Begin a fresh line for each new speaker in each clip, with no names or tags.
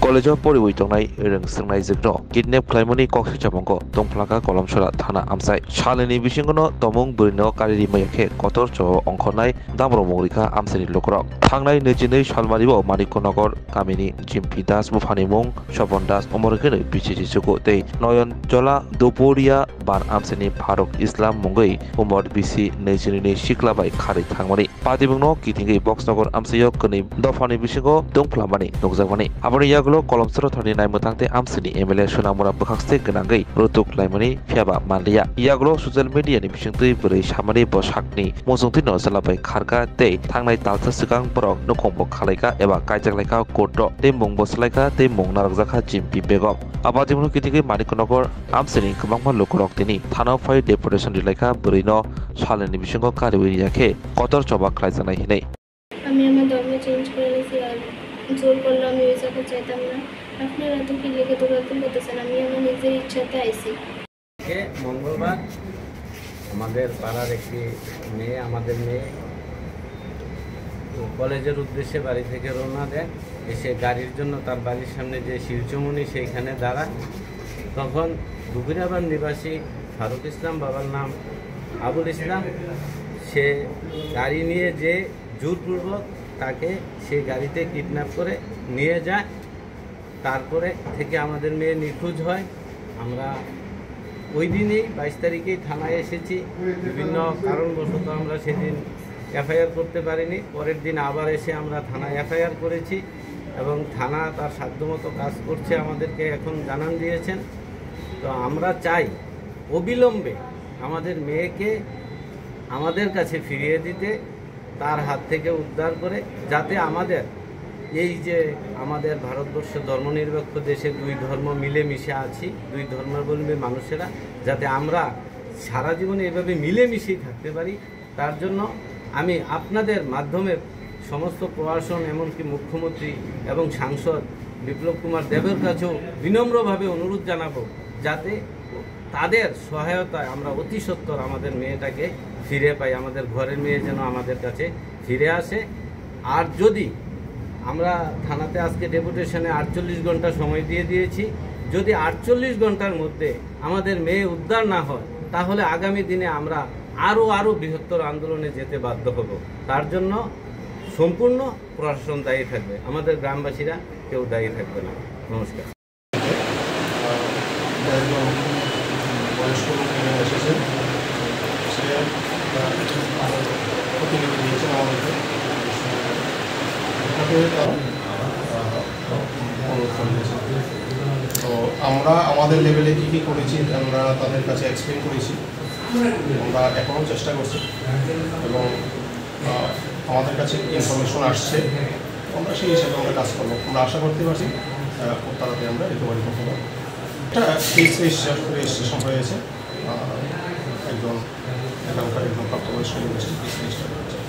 कलेजाव परिबोय तंनाय रोंसोंनाय जोगनो किडनेप खालामनायनि कक्सि चाबंगो Tungphlakha Kalamchurra Thana amsai Shalini Bishingono Tomung Burino Kariri Mayake Kotor Cho Onkhonai Damro Morika Amsani Lokrok Thangnai Nejinei Shalmaribo Manikonogar Kamini Jimpi Das Bufanimung Shobon Das Omorgene Bichichi Suko Tei Noyon Jola Doporia Ban Amsani Farok Islam Mongoi Umor Bisi Nejini Shiklabai Khari Thangmani Padibungno Kitingi Boxnogor Amsayo Kuni Dofani Bishingo Tungphlakha Nokjagmani Aboni Yaglo Kalamchurra Thani Mutangte Amsani MLA Swnamwi Bukhakste Ganangai Rutuk Laimani Fiaba Malia Yaglo social media ni Bishingtui Buri Shamani Boshakni Mosungti no Salabai Kharka Tei Thangnai Talsa Sikang Borok Nukhombo Khalaika Eba Kaijakgo Koto Tei Mung Boslaika Tei Mung Narakjaka Jimpi Begom Abadimno Kitigi Manikonogor Amsani Kabangma Lokorok Tini Thana Fai Deputation Dilaika Burino Shalini Bishingo Kariwi Yake Kotor Choba Kaijanai Hinei
আমি আমার ধর্ম change করে নিয়েছি আর জোর করলে আমি ওই জায়গায় যেতাম না আপনারা তো কি লিখে দৌড়াতে বলতেছেন আমি আমার নিজের ইচ্ছাতে আইছি
মঙ্গলবার আমাদের পাড়ার একটি মেয়ে আমাদের মেয়ে কলেজের উদ্দেশ্যে বাড়ি থেকে রওনা দেয় এসে গাড়ির জন্য তার বাড়ির সামনে যে শিলচমনি সেইখানে দাঁড়ায় তখন দুপুরাবাদ নিবাসী ফারুক ইসলাম বাবার নাম আবুল ইসলাম সে গাড়ি নিয়ে যে জোরপূর্বক তাকে সেই গাড়িতে কিডন্যাপ করে নিয়ে যায় তারপরে থেকে আমাদের মেয়ে নিখোঁজ হয় আমরা ওই দিনেই 22 তারিখেই থানায় এসেছি বিভিন্ন কারণবশত আমরা সেদিন এফআইআর করতে পারিনি পরের দিন আবার এসে আমরা থানায় এফআইআর করেছি এবং থানা তার সাধ্যমতো কাজ করছে আমাদেরকে এখন জানান দিয়েছেন তো আমরা চাই অবিলম্বে আমাদের মেয়েকে আমাদের কাছে ফিরিয়ে দিতে তার হাত থেকে উদ্ধার করে যাতে আমাদের এই যে আমাদের ভারতবর্ষ ধর্মনিরপেক্ষ দেশে দুই ধর্ম মিলেমিশে আছি দুই ধর্মাবলম্বী মানুষেরা যাতে আমরা সারা জীবনে এভাবে মিলেমিশেই থাকতে পারি তার জন্য আমি আপনাদের মাধ্যমে সমস্ত প্রশাসন এমনকি মুখ্যমন্ত্রী এবং সাংসদ বিপ্লব কুমার দেবের কাছেও বিনম্রভাবে অনুরোধ জানাবো যাতে তাদের সহায়তায় আমরা অতি সত্বর আমাদের মেয়েটাকে ফিরে পাই আমাদের ঘরের মেয়ে যেন আমাদের কাছে ফিরে আসে আর যদি আমরা থানাতে আজকে ডেপুটেশনে 48 ঘন্টা সময় দিয়ে দিয়েছি যদি 48 ঘন্টার মধ্যে আমাদের মেয়ে উদ্ধার না হয় তাহলে আগামী দিনে আমরা আরো বৃহত্তর আন্দোলনে যেতে বাধ্য হব তার জন্য সম্পূর্ণ প্রশাসন দায়ী থাকবে আমাদের গ্রামবাসীরা কেউ দায়ী থাকবে না নমস্কার
তো আমরা আমাদের লেভেলে কি করেছি আমরা তাদের কাছে এক্সপ্লেন করেছি আমরা এখনও চেষ্টা করছি এবং আমাদের কাছে ইনফরমেশন আসছে আমরা সেই হিসাবে আমরা কাজ করবো আমরা আশা করতে পারছি খুব তাড়াতাড়ি আমরা রিকভারি করতে পারবো একটা কেস রেজিস্ট্রেশন হয়েছে একজন এখানকার একজন প্রাপ্তবয়স্ক কেস রেজিস্টার হয়েছে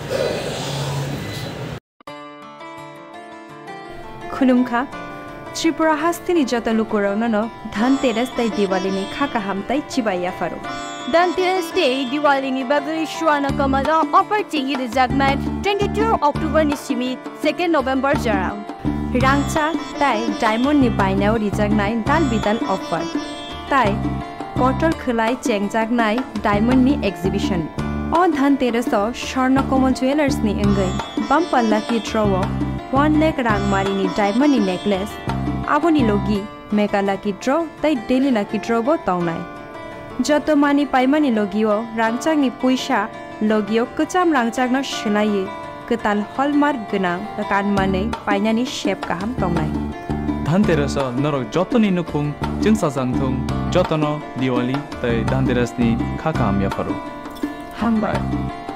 खुलुमखा त्रिपुरा हास्तिनि जता लुकुराउनो धनतेरस तै दिवालीनि खाका हामताइ चिबाया फारो
धनतेरस डे दिवालीनि बागै श्वाना कमला अफर टिंगि रिजागनाय 22 अक्टोबर नि सिमि 2 नोभेम्बर जराउ
रांचा ताइ डायमंड नि बायनाव रिजागनाय दाल बिदाल अफर ताइ कटल खलाय चेंगजागनाय डायमंड नि एक्जिबिशन अ धनतेरस स्वर्णकमल ज्वेलर्स नि अंगै बमपल्ला की ड्रव 1 लाख रांगमारिनि डायमंडनि नेकलेस आबोनि लोगी मेगा लाकी ड्र तै डेली लाकी ड्र बो ताउनाय जतो मानि पाइमानि लोगियो रांचांनि पैसा लोगियो कचाम रांचांनो शिलायै कताल हलमार्क गोनां कानमानै पाइनानि शेप गाहाम ताउनाय
धनतेरस नरक जतोनि नुखुं जोंसा जांथुं जतनो दिवाली तै धनतेरसनि खाखाम याफारो
हामबाय